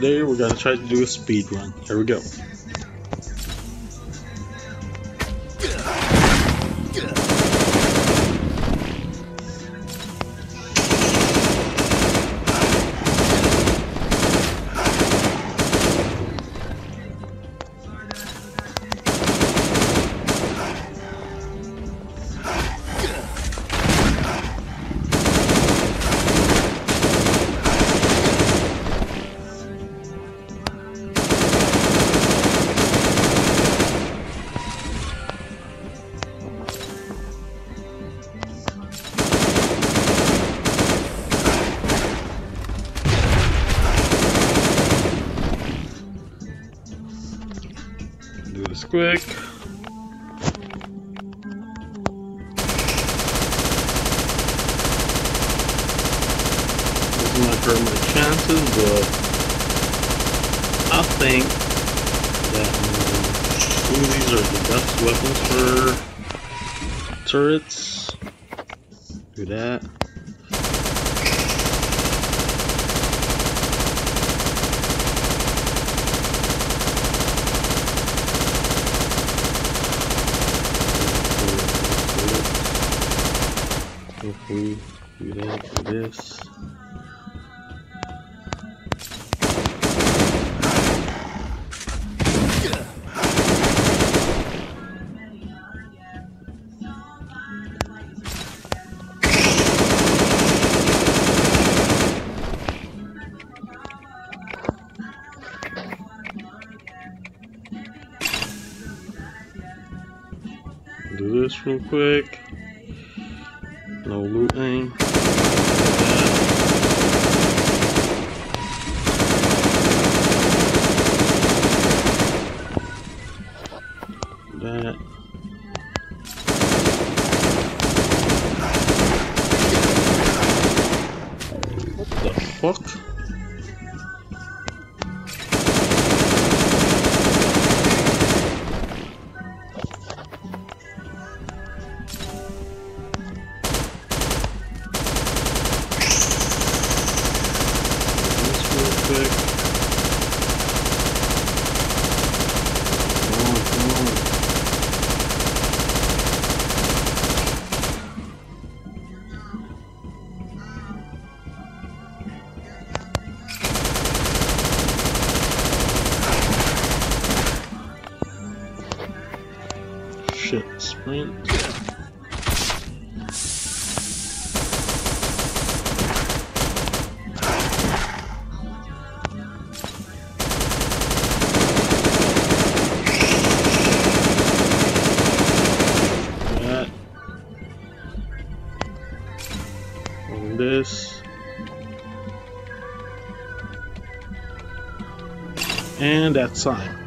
today we're gonna try to do a speed run. Here we go. Do this quick. This might hurt my chances, but I think that these are the best weapons for turrets. Do that. Hopefully, do that for this. Do this real quick. No looting. That. What the fuck? Quick. Come on. Shit, sprint. This and that sign.